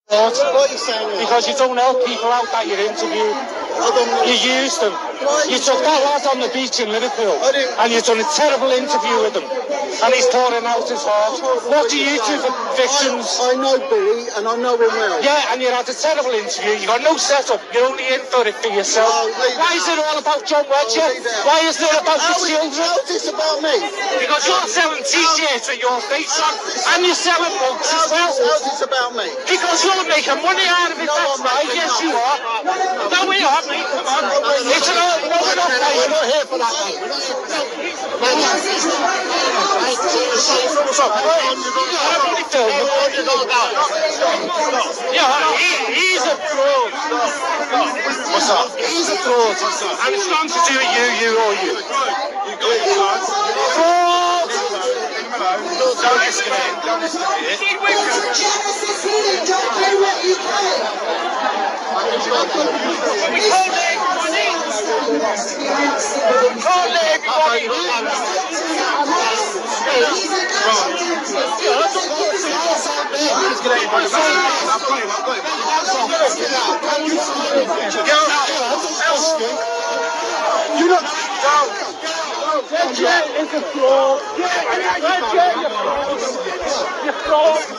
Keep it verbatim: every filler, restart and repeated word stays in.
What? What are you saying? Because you don't help people out that you interview. You used them. You took that lad on the beach in Liverpool and you've done a terrible interview with him. And he's pouring out his heart. What do you do for victims? I, I know Billy and I know him well. Yeah, and you had a terrible interview. You got no setup. You're only in for it for yourself. Oh, Why is it all about John Wedger? Why is it about the children? How is this about me? Because you're selling t-shirts with your face on and you're selling books as well. How's this about me? Because you're making money out of it, that's right. Yes, you are. No, we are, mate. Come on. It's an old, no, we're not paying. We're not here for that, mate. We're not here for that. What's up? I'm only filming. Yeah, he, he's a fraud. What's up? He's a fraud. And it's nothing to do with you, you or you. You got it, guys. Fraud! Don't escalate. Don't escalate. Genesis healing, don't play what you can. We can't let everyone in. We can't let everybody in. You don't Wedger is a fraud. Wedger, you're a fraud. You're a fraud.